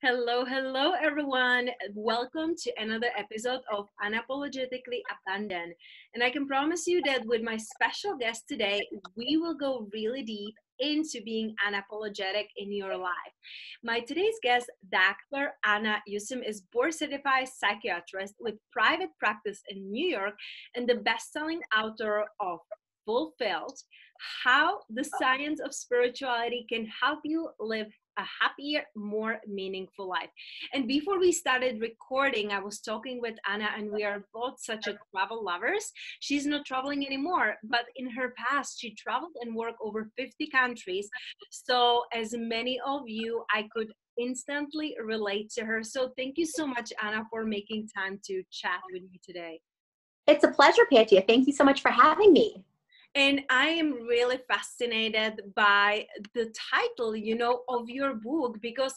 Hello, hello, everyone. Welcome to another episode of Unapologetically Abundant. And I can promise you that with my special guest today, we will go really deep into being unapologetic in your life. My today's guest, Dr. Anna Yusim, is board certified psychiatrist with private practice in New York and the best-selling author of Fulfilled: How the Science of Spirituality Can Help You Live a Happier, More Meaningful Life. And before we started recording, I was talking with Anna, and we are both such a travel lovers. She's not traveling anymore, but in her past, she traveled and worked over 50 countries. So, as many of you, I could instantly relate to her. So, thank you so much, Anna, for making time to chat with me today. It's a pleasure, Patia. Thank you so much for having me. And I am really fascinated by the title, of your book, because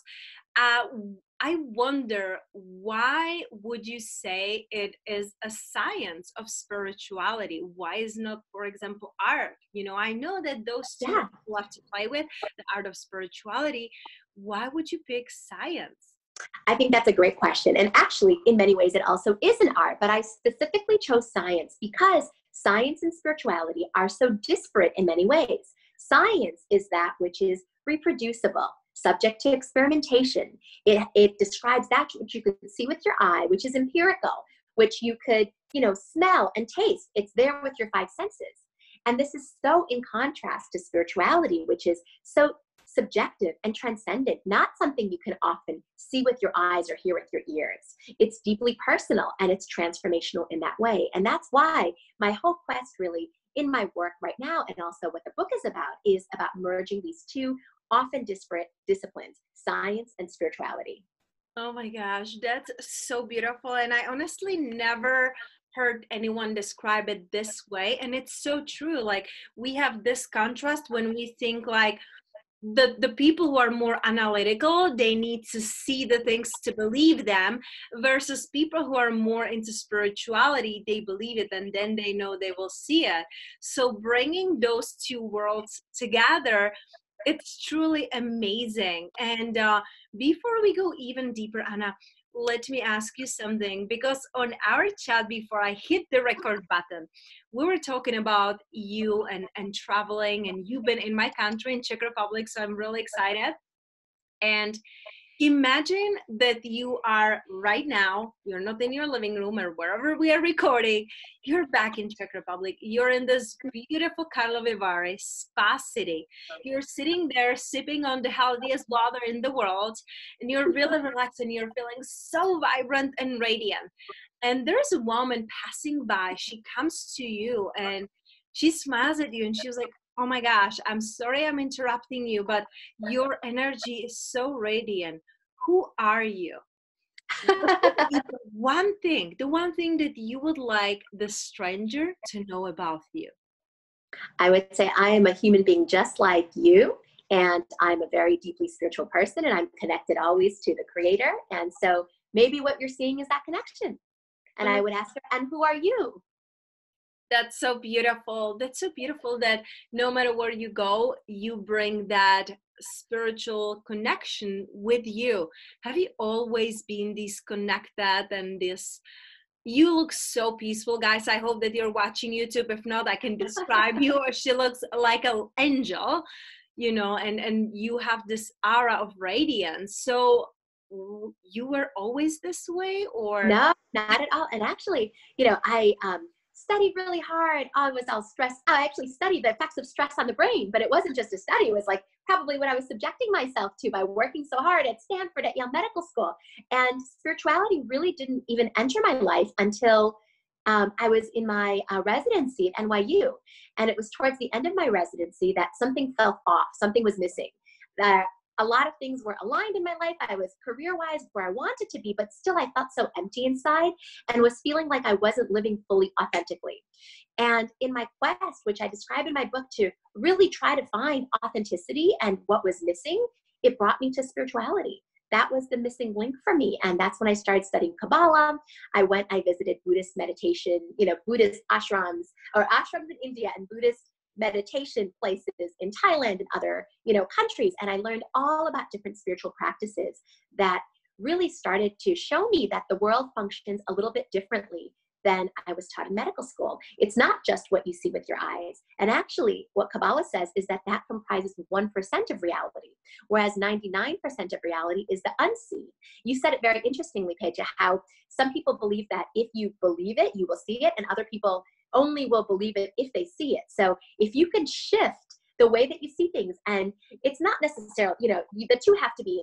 I wonder, why would you say it is a science of spirituality? Why is not, for example, art? I know that those two Yeah. love to play with, the art of spirituality. Why would you pick science? I think that's a great question. And actually, in many ways, it also is an art, but I specifically chose science because science and spirituality are so disparate in many ways. Science is that which is reproducible, subject to experimentation. It describes that which you could see with your eye, which is empirical, which you could, smell and taste. It's there with your five senses. And this is so in contrast to spirituality, which is so subjective and transcendent, not something you can often see with your eyes or hear with your ears. It's deeply personal and it's transformational in that way. And that's why my whole quest really in my work right now, and also what the book is about merging these two often disparate disciplines, science and spirituality. Oh my gosh, that's so beautiful. And I honestly never heard anyone describe it this way. And it's so true. Like, we have this contrast when we think like the people who are more analytical, they need to see the things to believe them, versus people who are more into spirituality, they believe it and then they know they will see it. So bringing those two worlds together, it's truly amazing. And before we go even deeper, Anna, let me ask you something, because on our chat before I hit the record button, we were talking about you and traveling, and you've been in my country, in Czech Republic, so I'm really excited. And imagine that you are right now, you're not in your living room or wherever we are recording, you're back in Czech Republic. You're in this beautiful Karlovy Vary spa city. You're sitting there sipping on the healthiest water in the world, and you're really relaxed and you're feeling so vibrant and radiant. And there's a woman passing by. She comes to you and she smiles at you and she was like, "Oh my gosh, I'm sorry I'm interrupting you, but your energy is so radiant. Who are you?" The one thing that you would like the stranger to know about you? I would say I am a human being just like you, and I'm a very deeply spiritual person, and I'm connected always to the creator. And so maybe what you're seeing is that connection. And I would ask her, and who are you? That's so beautiful. That's so beautiful that no matter where you go, you bring that spiritual connection with you. Have you always been disconnected and this? You look so peaceful, guys. I hope that you're watching YouTube. If not, I can describe you. She looks like an angel, and you have this aura of radiance. So you were always this way, or? No, not at all. And actually, I studied really hard. I was all stressed. I actually studied the effects of stress on the brain, but it wasn't just a study. It was like probably what I was subjecting myself to by working so hard at Stanford, at Yale Medical School. And spirituality really didn't even enter my life until I was in my residency at NYU. And it was towards the end of my residency that something felt off, something was missing. A lot of things were aligned in my life. I was career-wise where I wanted to be, but still I felt so empty inside and was feeling like I wasn't living fully authentically. And in my quest, which I describe in my book to really try to find authenticity and what was missing, it brought me to spirituality. That was the missing link for me. And that's when I started studying Kabbalah. I visited Buddhist meditation, Buddhist ashrams in India and Buddhist meditation places in Thailand and other, countries. And I learned all about different spiritual practices that really started to show me that the world functions a little bit differently than I was taught in medical school. It's not just what you see with your eyes. And actually, what Kabbalah says is that that comprises 1% of reality, whereas 99% of reality is the unseen. You said it very interestingly, Paige, how some people believe that if you believe it, you will see it, and other people only will believe it if they see it. So if you can shift the way that you see things, and it's not necessarily, the two have to be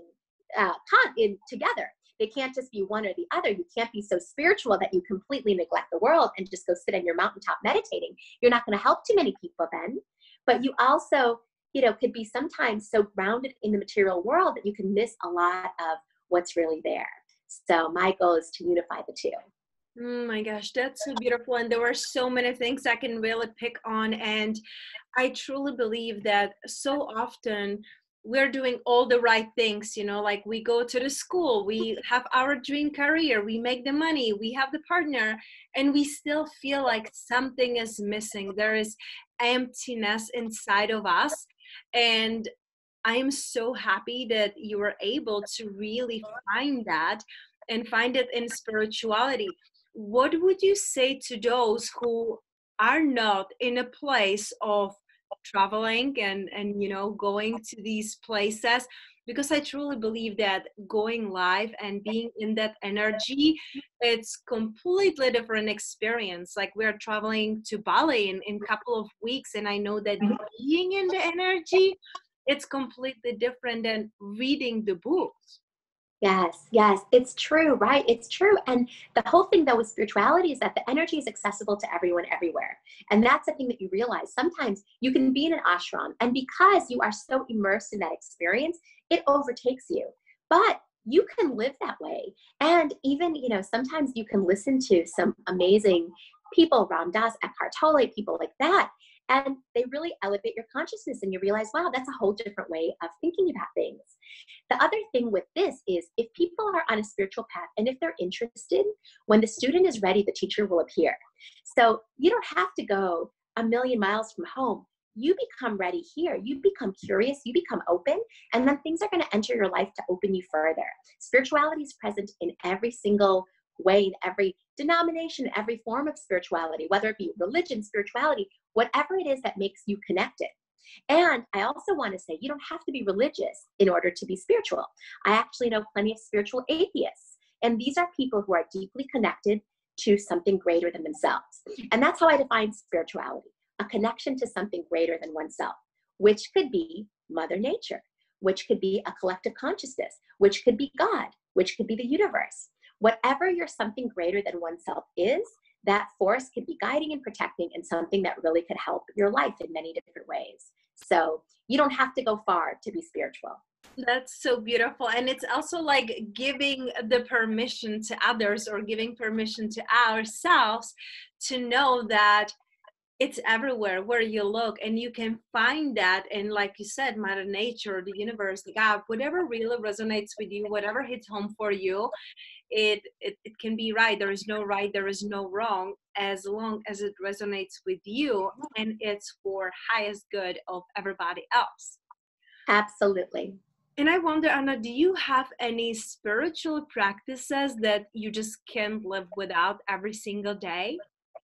in together. They can't just be one or the other. You can't be so spiritual that you completely neglect the world and just go sit on your mountaintop meditating. You're not going to help too many people then. But you also, could be sometimes so grounded in the material world that you can miss a lot of what's really there. So my goal is to unify the two. Oh my gosh, that's so beautiful. And there were so many things I can really pick on. And I truly believe that so often we're doing all the right things, like we go to the school, we have our dream career, we make the money, we have the partner, and we still feel like something is missing. There is emptiness inside of us. And I am so happy that you were able to really find that and find it in spirituality. What would you say to those who are not in a place of traveling and going to these places? Because I truly believe that going live and being in that energy, it's completely different experience. Like we're traveling to Bali in a couple of weeks, and I know that being in the energy, it's completely different than reading the books. Yes, it's true, right? It's true. And the whole thing though with spirituality is that the energy is accessible to everyone everywhere. And that's the thing that you realize. Sometimes you can be in an ashram, and because you are so immersed in that experience, it overtakes you. But you can live that way. And even, sometimes you can listen to some amazing people, Ram Dass, Eckhart Tolle, people like that. And they really elevate your consciousness, and you realize, wow, that's a whole different way of thinking about things. The other thing with this is if people are on a spiritual path and if they're interested, when the student is ready, the teacher will appear. So you don't have to go a million miles from home. You become ready here. You become curious, you become open, and then things are going to enter your life to open you further. Spirituality is present in every single way, in every denomination, every form of spirituality, whether it be religion, spirituality, whatever it is that makes you connected. And I also want to say, you don't have to be religious in order to be spiritual. I actually know plenty of spiritual atheists, and these are people who are deeply connected to something greater than themselves. And that's how I define spirituality, a connection to something greater than oneself, which could be Mother Nature, which could be a collective consciousness, which could be God, which could be the universe. Whatever your something greater than oneself is, that force could be guiding and protecting, and something that really could help your life in many different ways. So you don't have to go far to be spiritual. That's so beautiful. And it's also like giving the permission to others, or giving permission to ourselves to know that it's everywhere where you look, and you can find that. And like you said, Mother Nature, the universe, God, whatever really resonates with you, whatever hits home for you, it can be right. There is no right, there is no wrong, as long as it resonates with you and it's for highest good of everybody else. Absolutely. And I wonder, Anna, do you have any spiritual practices that you just can't live without every single day?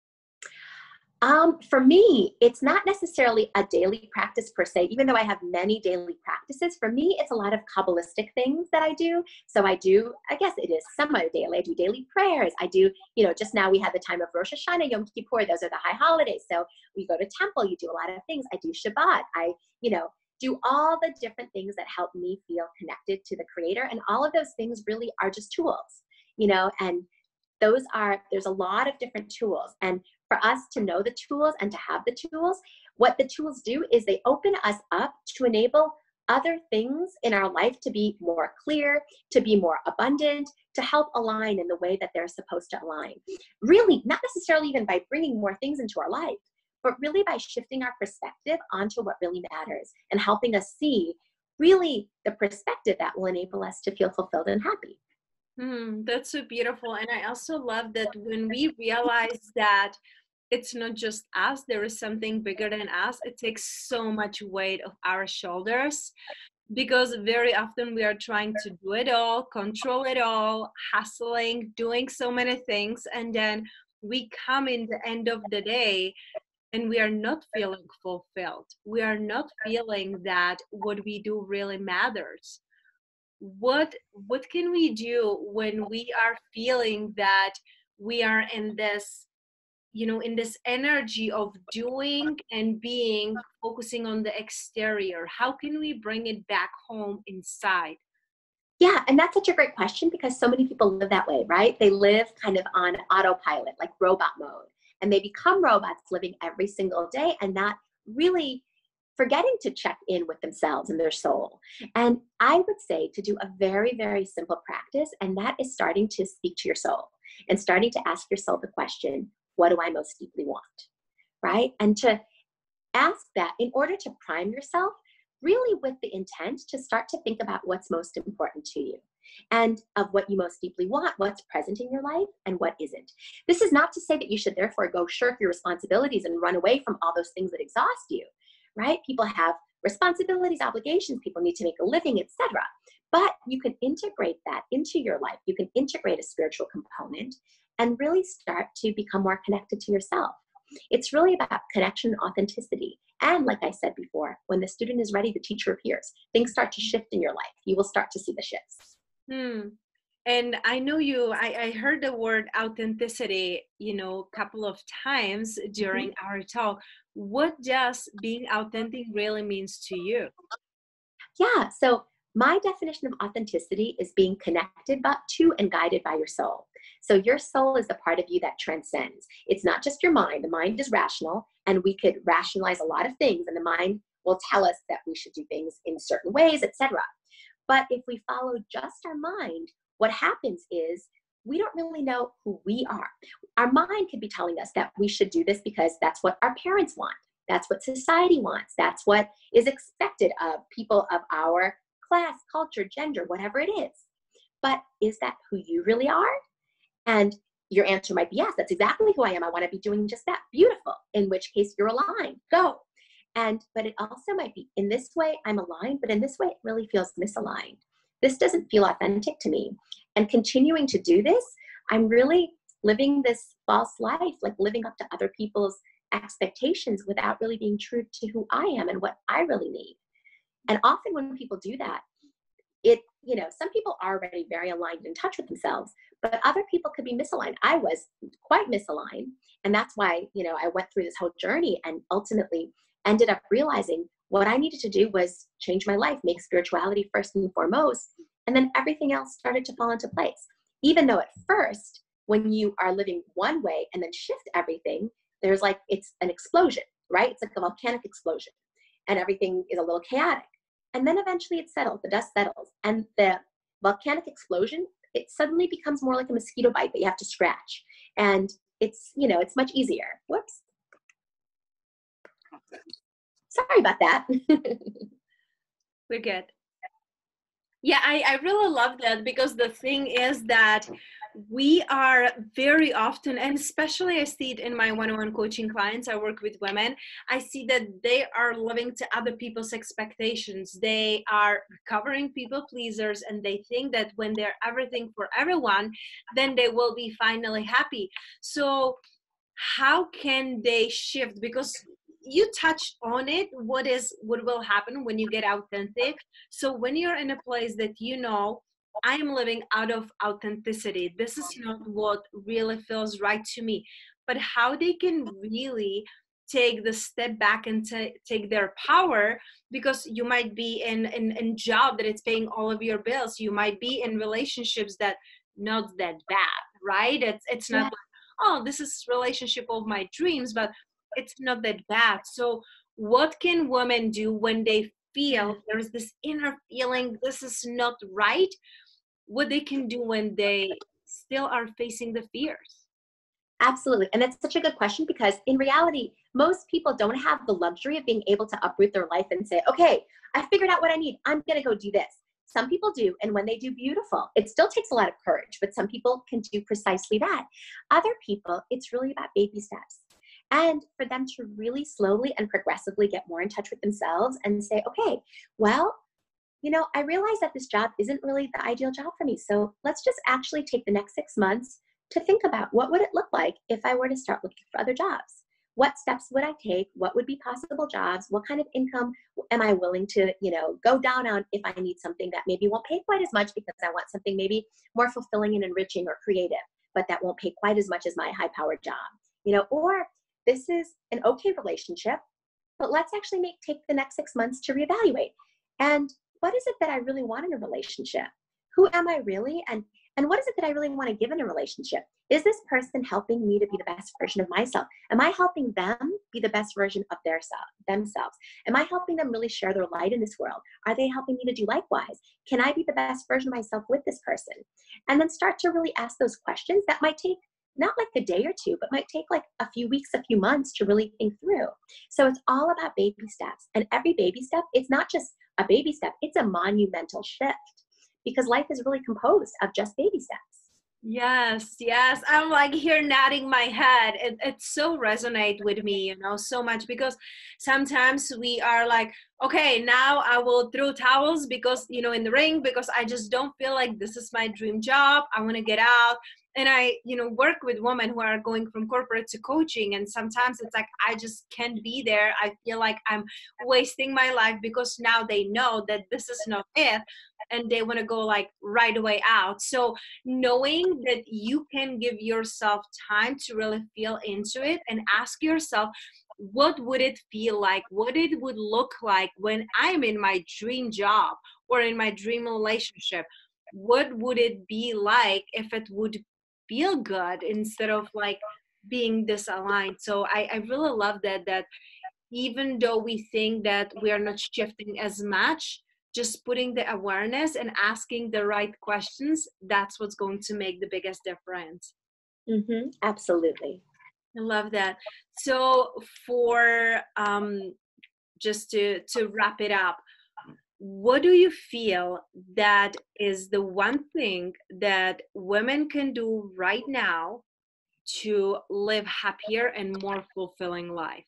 For me, it's not necessarily a daily practice per se, even though I have many daily practices. For me, it's a lot of Kabbalistic things that I do. So I guess it is somewhat daily. I do daily prayers. I do, just now we had the time of Rosh Hashanah, Yom Kippur. Those are the high holidays. So we go to temple, you do a lot of things. I do Shabbat. I, do all the different things that help me feel connected to the Creator. And all of those things really are just tools, and there's a lot of different tools. And for us to know the tools and to have the tools, what the tools do is they open us up to enable other things in our life to be more clear, to be more abundant, to help align in the way that they're supposed to align. Really, not necessarily even by bringing more things into our life, but really by shifting our perspective onto what really matters and helping us see really the perspective that will enable us to feel fulfilled and happy. That's so beautiful. And I also love that when we realize that it's not just us, there is something bigger than us, it takes so much weight off our shoulders. because very often we are trying to do it all, control it all, hustling, doing so many things, and then we come in the end of the day and we are not feeling fulfilled. We are not feeling that what we do really matters. What can we do when we are feeling that we are in this, in this energy of doing and being, focusing on the exterior? How can we bring it back home inside? Yeah, and that's such a great question because so many people live that way, right? They live kind of on autopilot, like robot mode, and they become robots living every single day and not really forgetting to check in with themselves and their soul. And I would say to do a very, very simple practice, and that is starting to speak to your soul and starting to ask yourself the question, what do I most deeply want? Right? And to ask that in order to prime yourself, really with the intent to start to think about what's most important to you and of what you most deeply want, what's present in your life and what isn't. This is not to say that you should therefore go shirk your responsibilities and run away from all those things that exhaust you, right? People have responsibilities, obligations, people need to make a living, etc. But you can integrate that into your life. You can integrate a spiritual component and really start to become more connected to yourself. It's really about connection and authenticity. And like I said before, when the student is ready, the teacher appears. Things start to shift in your life. You will start to see the shifts. Hmm. And I know I heard the word authenticity, a couple of times during our talk. What does being authentic really means to you? Yeah. So my definition of authenticity is being connected but to and guided by your soul. So your soul is the part of you that transcends. It's not just your mind. The mind is rational, and we could rationalize a lot of things, and the mind will tell us that we should do things in certain ways, etc. But if we follow just our mind, what happens is we don't really know who we are. Our mind could be telling us that we should do this because that's what our parents want. That's what society wants. That's what is expected of people of our class, culture, gender, whatever it is. But is that who you really are? And your answer might be yes, that's exactly who I am. I want to be doing just that. Beautiful. In which case you're aligned. Go. But it also might be in this way I'm aligned, but in this way it really feels misaligned. This doesn't feel authentic to me. And continuing to do this, I'm really living this false life, like living up to other people's expectations without really being true to who I am and what I really need. And often when people do that, some people are already very aligned in touch with themselves, but other people could be misaligned. I was quite misaligned. And that's why, I went through this whole journey and ultimately ended up realizing what I needed to do was change my life, make spirituality first and foremost. And then everything else started to fall into place. Even though at first, when you are living one way and then shift everything, there's like, it's an explosion, right? It's like a volcanic explosion and everything is a little chaotic. And then eventually it settles, the dust settles, and the volcanic explosion, it suddenly becomes more like a mosquito bite that you have to scratch. And it's much easier. Whoops. Sorry about that. We're good. Yeah, I really love that, because the thing is that we are very often, and especially I see it in my one-on-one coaching clients, I work with women, I see that they are living to other people's expectations. They are recovering people pleasers, and they think that when they're everything for everyone, then they will be finally happy. So how can they shift? Because you touched on it, what will happen when you get authentic. So when you're in a place that I am living out of authenticity, this is not what really feels right to me, but how they can really take the step back and take their power, because you might be in job that it's paying all of your bills, you might be in relationships that not that bad, right? It's not, oh, this is relationship of my dreams, but it's not that bad. So what can women do when they feel there's this inner feeling, this is not right? What they can do when they still are facing the fears? Absolutely. And that's such a good question, because in reality, most people don't have the luxury of being able to uproot their life and say, okay, I figured out what I need. I'm going to go do this. Some people do. And when they do, beautiful. It still takes a lot of courage, but some people can do precisely that. Other people, it's really about baby steps. And for them to really slowly and progressively get more in touch with themselves and say, okay, well, I realized that this job isn't really the ideal job for me. So let's just actually take the next 6 months to think about what would it look like if I were to start looking for other jobs? What steps would I take? What would be possible jobs? What kind of income am I willing to, go down on if I need something that maybe won't pay quite as much because I want something maybe more fulfilling and enriching or creative, but that won't pay quite as much as my high powered job, or this is an okay relationship, but let's actually take the next 6 months to reevaluate. And what is it that I really want in a relationship? Who am I really? And what is it that I really want to give in a relationship? Is this person helping me to be the best version of myself? Am I helping them be the best version of themselves? Am I helping them really share their light in this world? Are they helping me to do likewise? Can I be the best version of myself with this person? And then start to really ask those questions that might take not like a day or two, but might take like a few weeks, a few months to really think through. So it's all about baby steps. And every baby step, it's not just a baby step, it's a monumental shift because life is really composed of just baby steps. Yes, yes. I'm like here nodding my head. It so resonate with me, so much because sometimes we are like, okay, now I will throw towels because, in the ring, because I just don't feel like this is my dream job. I want to get out. And I, work with women who are going from corporate to coaching. And sometimes it's like, I just can't be there. I feel like I'm wasting my life because now they know that this is not it. And they want to go like right away out. So knowing that you can give yourself time to really feel into it and ask yourself, what would it feel like? What it would look like when I'm in my dream job or in my dream relationship? What would it be like if it would feel good instead of like being disaligned? So I really love that even though we think that we are not shifting as much, just putting the awareness and asking the right questions, that's what's going to make the biggest difference. Mm-hmm. Absolutely. I love that. So for just to wrap it up, what do you feel that is the one thing that women can do right now to live happier and more fulfilling life?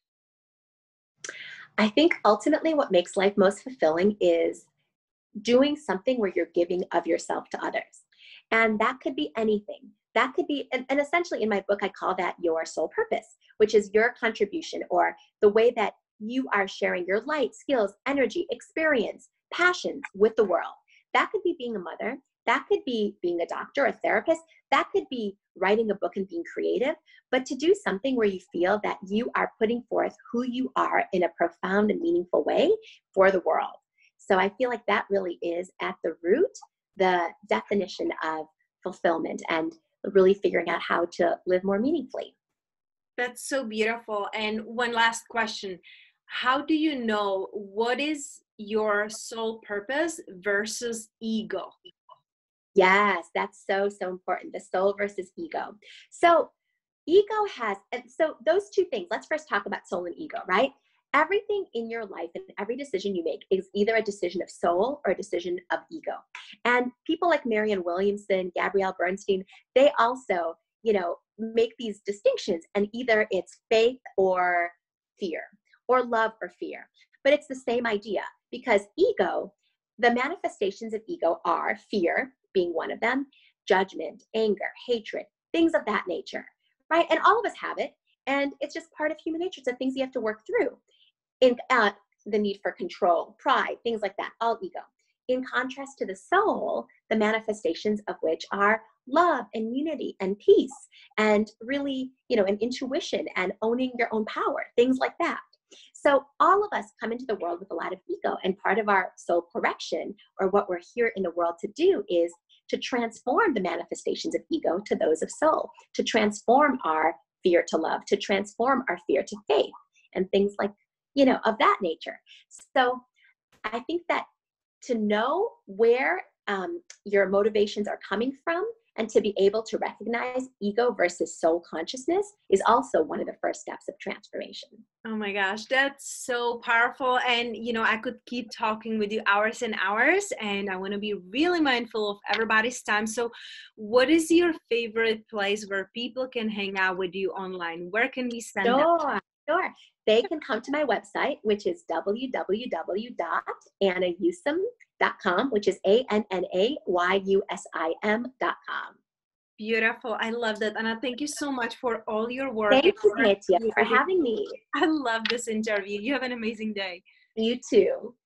I think ultimately what makes life most fulfilling is doing something where you're giving of yourself to others. And that could be anything. That could be, and essentially in my book, I call that your soul purpose, which is your contribution or the way that you are sharing your light, skills, energy, experience, passions with the world. That could be being a mother. That could be being a doctor, a therapist. That could be writing a book and being creative. But to do something where you feel that you are putting forth who you are in a profound and meaningful way for the world. So I feel like that really is at the root, the definition of fulfillment and really figuring out how to live more meaningfully. That's so beautiful. And one last question. How do you know what is your soul purpose versus ego? Yes, that's so, so important. The soul versus ego. So ego has, and so those two things, let's first talk about soul and ego, right? Everything in your life and every decision you make is either a decision of soul or a decision of ego. And people like Marianne Williamson, Gabrielle Bernstein, they also, make these distinctions, and either it's faith or fear or love or fear. But it's the same idea because ego, the manifestations of ego are fear being one of them, judgment, anger, hatred, things of that nature, right? And all of us have it. And it's just part of human nature. It's the things you have to work through. In the need for control, pride, things like that, all ego. In contrast to the soul, the manifestations of which are love and unity and peace and really, an intuition and owning your own power, things like that. So all of us come into the world with a lot of ego, and part of our soul correction, or what we're here in the world to do, is to transform the manifestations of ego to those of soul, to transform our fear to love, to transform our fear to faith, and things like of that nature. So I think that to know where your motivations are coming from and to be able to recognize ego versus soul consciousness is also one of the first steps of transformation. Oh my gosh, that's so powerful. And, I could keep talking with you hours and hours, and I want to be really mindful of everybody's time. So what is your favorite place where people can hang out with you online? Where can we send them? Sure. They can come to my website, which is www.annayusim.com, which is ANNAYUSIM.com. Beautiful. I love that. Anna, thank you so much for all your work. Thank you, Nitya, for having me. I love this interview. You have an amazing day. You too.